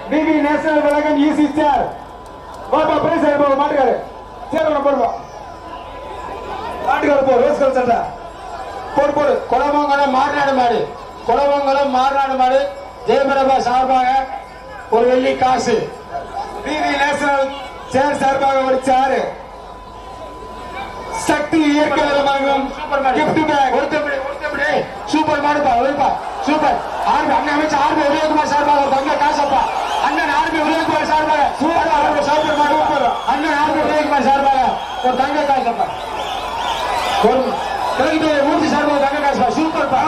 BP national வழங்கும் easy chair பாப்பா prize ஆயிப்பா மாட்டுக்காரு சேர் ஒன்று போடுவா மாட்டுக்காரு போ ரோஸ் கலர் சட்டை போடு போடு குளமங்கலம் மாறுநாடு மாடு குளமங்கலம் மாறுநாடு மாடு ஜெயமரபா சார்பாக ஒரு வெள்ளி காசு பிபி நேஷனல் சேர் சார்பாக ஒரு சேர் சக்தி இயற்கை வழங்கும் சூப்பர் மாடு gift bag ஒருத்தப்படி சூப்பர் மாடுப்பா ஒருப்பா சூப்பர் ஆர்மி அண்ணன் அமைச்சர் ஆர்மி உதயகுமார் சார்பாக ஒரு தங்க காசப்பா அண்ணன் ஆர்மி உதயகுமார் சார்பாக சூப்பர் மாடு அண்ணன் ஆர்மி உதயகுமார் சார்பாக ஒரு தங்க காசப்பா ஒரு மூர்த்தி சார்பாக தங்க காசுப்பா சூப்பர்ப்பா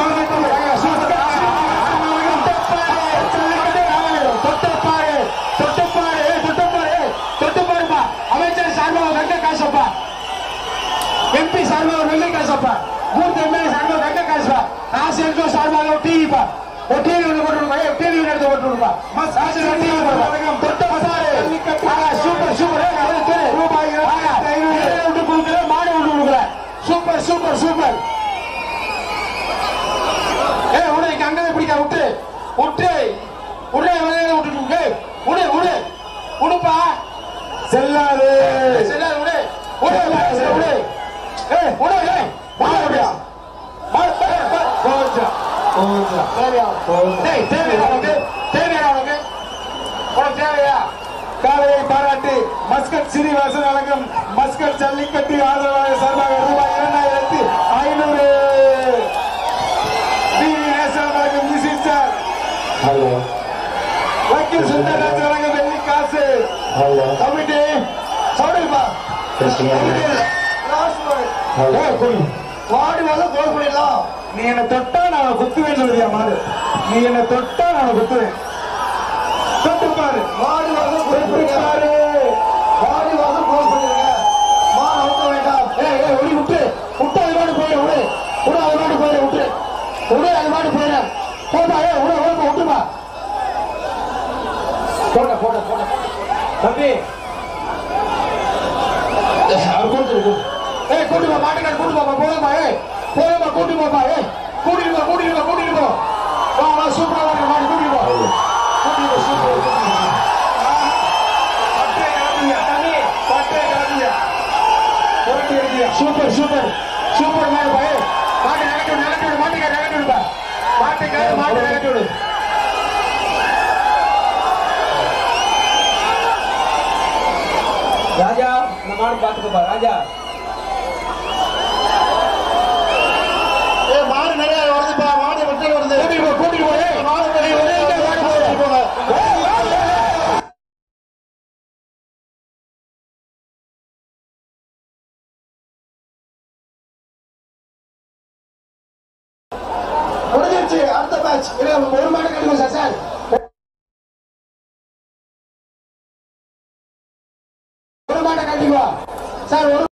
தொட்டுப்பாருப்பா அமைச்சர் சார்பாக தங்க காசப்பா எம்பி சார்பாக ஒரு வெள்ளை காசப்பா மூர்த்தி எம்எல்ஏ சார்பாக தங்க காசுப்பா ராசி எல்கோ சார்பாக ஒரு டிவிப்பா ஒரு டிவி ஒன்று போட்டுருப்பா டிவி எடுத்து போட்டுருப்பா சூப்பர் சூப்பர் விட்டு கொடுக்கல மாடு விட்டு கொடுக்கல சூப்பர் சூப்பர் சூப்பர் உனக்கு அங்கே பிடிக்க விட்டு விட்டு உடனே விட்டுட்டு உடு உடு உடுப்பா செல்லாது செல்லாது உடு உடு உடு காலையை பாராட்டி மஸ்கட் சீனிவாசன் வழங்கும் மஸ்கட் ஜல்லிக்கட்டு ஆதரவாளர் சார்பாக ரூபாய் 2500 பிவி நேஷனல் வழங்கும் ஈசி சேர் வக்கீல் சுந்தரராஜ் வழங்கும் வெள்ளி காசு கமிட்டி சொல்லுப்பா மாடு வந்து கோல் பண்ணிடலாம் நீ என்ன தொட்டா நான் குத்துவேன் சொல்றியா மாடு நீ என்ன தொட்டா நான் குத்துவேன் தொட்டு பாரு மாடு வந்து கோல் பாரு மாடு வந்து கோல் பண்ணிருங்க மாடு அவுக்க வேண்டாம் ஒளி விட்டு விட்டு அது மாடு போயிடு விடு விடு அது மாடு போயிடு விட்டு விடு அது மாடு போயிடு போப்பா விடு விட்டுப்பா போட்ட போட்ட போட்ட தம்பி அவர் கொடுத்துரு கூட்டு போ மாட்டுக்கார கூட்டு போப்பா போதும்பா போதும்பா கூட்டு போப்பா கூட்டிட்டு போ கூட்டிட்டு போ கூட்டிட்டு போ வா வா சூப்பரா வாங்க மாடு கூட்டிட்டு போ கூட்டிட்டு போ சூப்பர் சூப்பர் சூப்பர் சூப்பர் மாடு பா மாட்டு நகட்டு மாட்டுக்கார நகட்டு விடுப்பா மாட்டுக்கார மாட்டு நகட்டு விடு ராஜா இந்த மாடு பாத்துக்கப்பா ராஜா மாடு நிறைய வருதுப்பா மாடு வெட்டல் வருது கூட்டிட்டு போ மாடு நிறைய முடிஞ்சிருச்சு அடுத்த மேட்ச் ஒரு மாடு கட்டுங்க சார் ஒரு மாட்டை கட்டிக்குவா சார் ஒரு